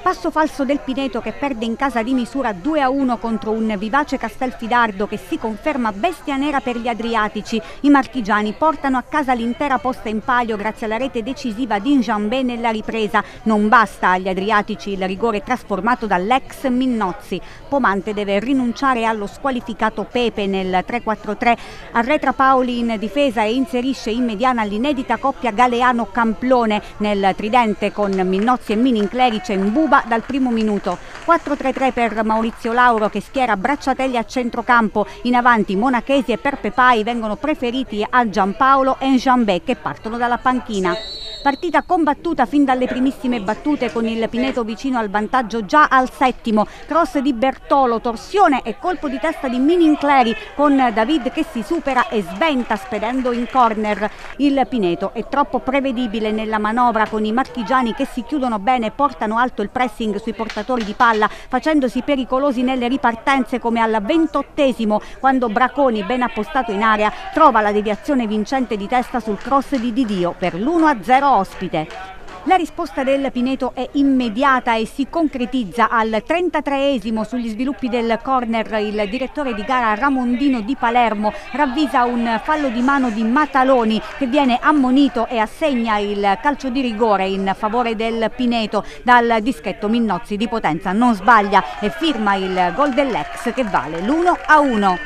Passo falso del Pineto che perde in casa di misura 2-1 contro un vivace Castelfidardo che si conferma bestia nera per gli adriatici. I marchigiani portano a casa l'intera posta in palio grazie alla rete decisiva di Njambé nella ripresa. Non basta agli adriatici il rigore trasformato dall'ex Minnozzi. Pomante deve rinunciare allo squalificato Pepe nel 3-4-3. Arretra Paoli in difesa e inserisce in mediana l'inedita coppia Galeano-Camplone nel tridente con Minnozzi e Mininclerice in buba dal primo minuto. 4-3-3 per Maurizio Lauro che schiera Bracciatelli a centrocampo. In avanti Monachesi e Perpepai vengono preferiti a Giampaolo e Njambé che partono dalla panchina. Partita combattuta fin dalle primissime battute con il Pineto vicino al vantaggio già al settimo. Cross di Bertolo, torsione e colpo di testa di Minincleri con David che si supera e sventa spedendo in corner. Il Pineto è troppo prevedibile nella manovra con i marchigiani che si chiudono bene e portano alto il pressing sui portatori di palla facendosi pericolosi nelle ripartenze come al 28esimo quando Braconi ben appostato in area trova la deviazione vincente di testa sul cross di Didio per l'1-0 ospite. La risposta del Pineto è immediata e si concretizza al 33esimo sugli sviluppi del corner. Il direttore di gara Ramondino di Palermo ravvisa un fallo di mano di Mataloni che viene ammonito e assegna il calcio di rigore in favore del Pineto. Dal dischetto Minnozzi di Potenza non sbaglia e firma il gol dell'ex che vale l'1-1.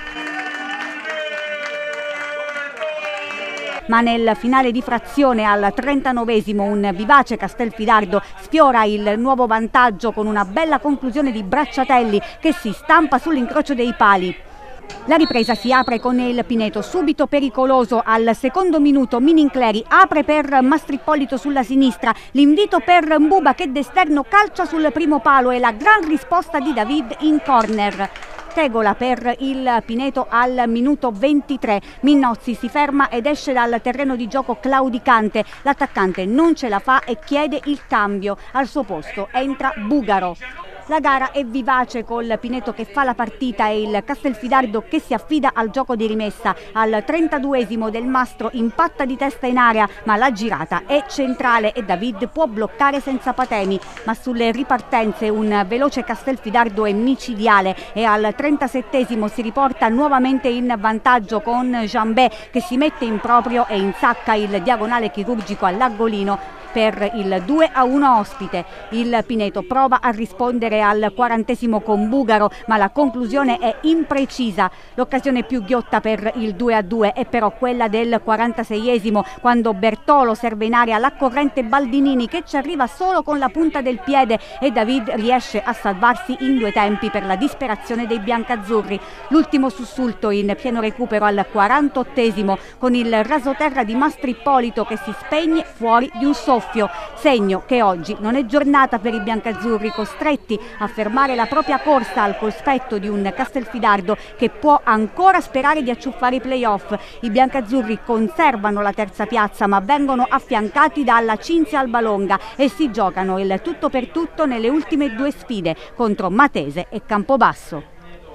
Ma nel finale di frazione al 39esimo un vivace Castelfidardo sfiora il nuovo vantaggio con una bella conclusione di Bracciatelli che si stampa sull'incrocio dei pali. La ripresa si apre con il Pineto subito pericoloso al secondo minuto. Minincleri apre per Mastrippolito sulla sinistra, l'invito per Mbuba che d'esterno calcia sul primo palo e la gran risposta di David in corner. Tegola per il Pineto al minuto 23. Minnozzi si ferma ed esce dal terreno di gioco claudicante. L'attaccante non ce la fa e chiede il cambio. Al suo posto entra Bugaro. La gara è vivace col Pineto che fa la partita e il Castelfidardo che si affida al gioco di rimessa. Al 32esimo Del Mastro impatta di testa in area ma la girata è centrale e David può bloccare senza patemi. Ma sulle ripartenze un veloce Castelfidardo è micidiale e al 37esimo si riporta nuovamente in vantaggio con Njambé che si mette in proprio e insacca il diagonale chirurgico all'angolino per il 2-1 ospite. Il Pineto prova a rispondere al 40esimo con Bugaro ma la conclusione è imprecisa. L'occasione più ghiotta per il 2-2 è però quella del 46esimo quando Bertolo serve in area la corrente Baldinini che ci arriva solo con la punta del piede e David riesce a salvarsi in due tempi per la disperazione dei biancazzurri. L'ultimo sussulto in pieno recupero al 48esimo con il rasoterra di Mastrippolito che si spegne fuori di un soffio. Segno che oggi non è giornata per i biancazzurri costretti a fermare la propria corsa al cospetto di un Castelfidardo che può ancora sperare di acciuffare i playoff. I biancazzurri conservano la terza piazza ma vengono affiancati dalla Cinzia Albalonga e si giocano il tutto per tutto nelle ultime due sfide contro Matese e Campobasso.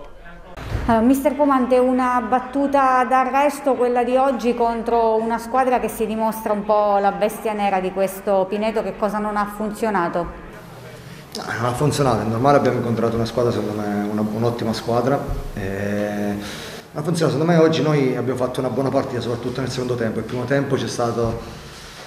Mister Pomante, una battuta d'arresto quella di oggi contro una squadra che si dimostra un po' la bestia nera di questo Pineto. Che cosa non ha funzionato? No, non ha funzionato, è normale, abbiamo incontrato una squadra, secondo me un'ottima squadra. Ha funzionato, secondo me oggi noi abbiamo fatto una buona partita, soprattutto nel secondo tempo. Il primo tempo c'è stato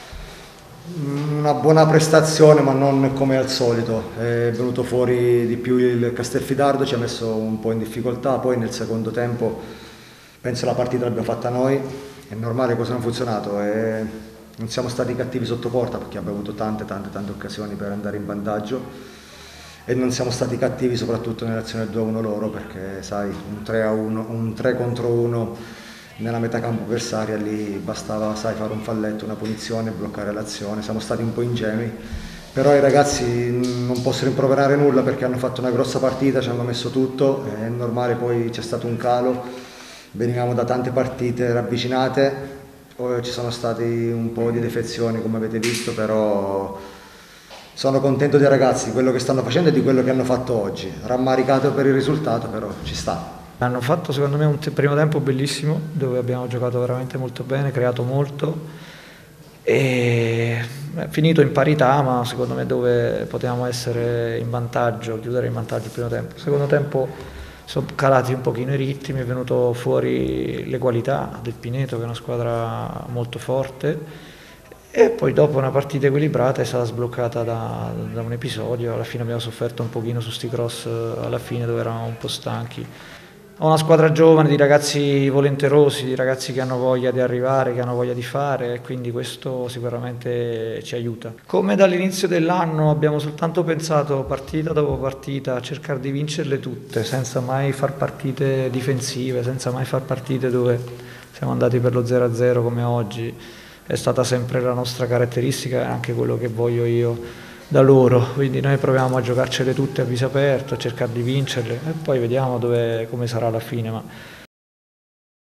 una buona prestazione ma non come al solito, è venuto fuori di più il Castelfidardo, ci ha messo un po' in difficoltà, poi nel secondo tempo penso la partita l'abbiamo fatta noi, è normale cosa non ha funzionato e non siamo stati cattivi sotto porta perché abbiamo avuto tante occasioni per andare in vantaggio e non siamo stati cattivi soprattutto nell'azione 2-1 loro perché sai un 3-1, un 3 contro 1 nella metà campo avversaria lì bastava fare un falletto, una punizione, bloccare l'azione. Siamo stati un po' ingenui, però i ragazzi non posso rimproverare nulla perché hanno fatto una grossa partita, ci hanno messo tutto, è normale, poi c'è stato un calo, venivamo da tante partite ravvicinate, poi ci sono stati un po' di defezioni come avete visto, però sono contento dei ragazzi, di quello che stanno facendo e di quello che hanno fatto oggi, rammaricato per il risultato però ci sta. Hanno fatto secondo me un primo tempo bellissimo dove abbiamo giocato veramente molto bene, creato molto e è finito in parità, ma secondo me dove potevamo essere in vantaggio, chiudere in vantaggio il primo tempo. Il secondo tempo sono calati un pochino i ritmi, è venuto fuori le qualità del Pineto, che è una squadra molto forte, e poi dopo una partita equilibrata è stata sbloccata da un episodio. Alla fine abbiamo sofferto un pochino su sti cross alla fine, dove eravamo un po' stanchi. Ho una squadra giovane di ragazzi volenterosi, di ragazzi che hanno voglia di arrivare, che hanno voglia di fare, e quindi questo sicuramente ci aiuta. Come dall'inizio dell'anno abbiamo soltanto pensato partita dopo partita a cercare di vincerle tutte, senza mai far partite difensive, senza mai far partite dove siamo andati per lo 0-0 come oggi. È stata sempre la nostra caratteristica e anche quello che voglio io da loro, quindi noi proviamo a giocarcele tutte a viso aperto, a cercare di vincerle e poi vediamo come sarà la fine. Ma